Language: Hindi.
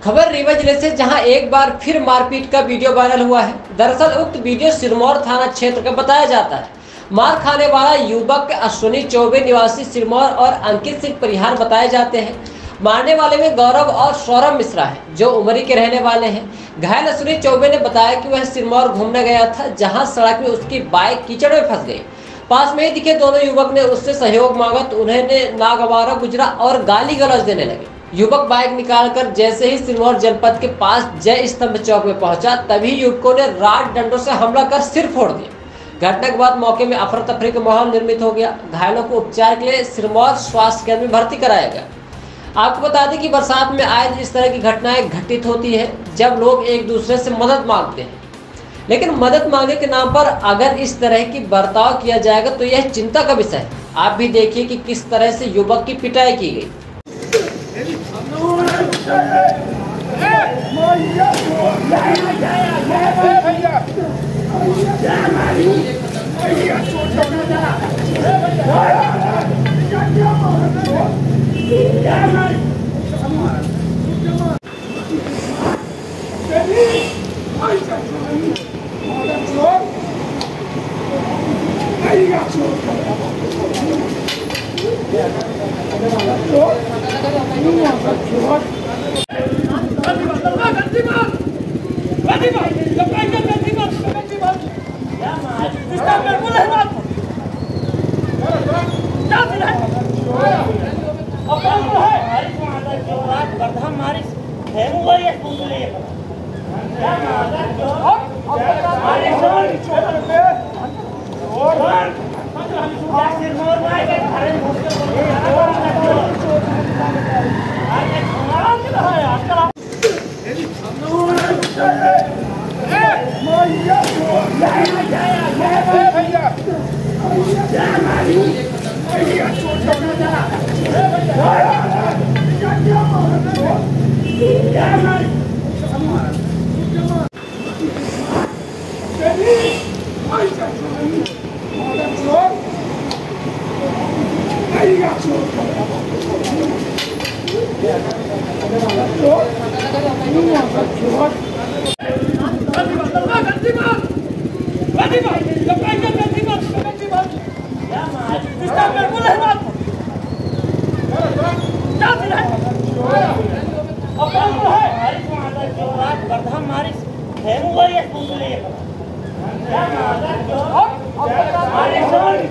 खबर रीवा जिले से, जहां एक बार फिर मारपीट का वीडियो वायरल हुआ है। दरअसल उक्त वीडियो सिरमौर थाना क्षेत्र का बताया जाता है। मार खाने वाला युवक अश्विनी चौबे निवासी सिरमौर और अंकित सिंह परिहार बताए जाते हैं। मारने वाले में गौरव और सौरभ मिश्रा है, जो उमरी के रहने वाले हैं। घायल अश्विनी चौबे ने बताया कि वह सिरमौर घूमने गया था, जहां सड़क में उसकी बाइक कीचड़ में फंस गई। पास में ही दिखे दोनों युवक ने उससे सहयोग मांगा तो उन्हें नागवारा गुजरा और गाली गलौज देने लगे। युवक बाइक निकालकर जैसे ही सिरमौर जनपद के पास जय स्तंभ चौक में पहुंचा, तभी युवकों ने राड डंडों से हमला कर सिर फोड़ दिया। घटना के बाद मौके में अफरा तफरी का माहौल निर्मित हो गया। घायलों को उपचार के लिए सिरमौर स्वास्थ्य केंद्र में भर्ती कराया गया। आपको बता दें कि बरसात में आए इस तरह की घटनाएं घटित होती है, जब लोग एक दूसरे से मदद मांगते हैं। लेकिन मदद मांगने के नाम पर अगर इस तरह की बर्ताव किया जाएगा तो यह चिंता का विषय है। आप भी देखिए कि किस तरह से युवक की पिटाई की गई। है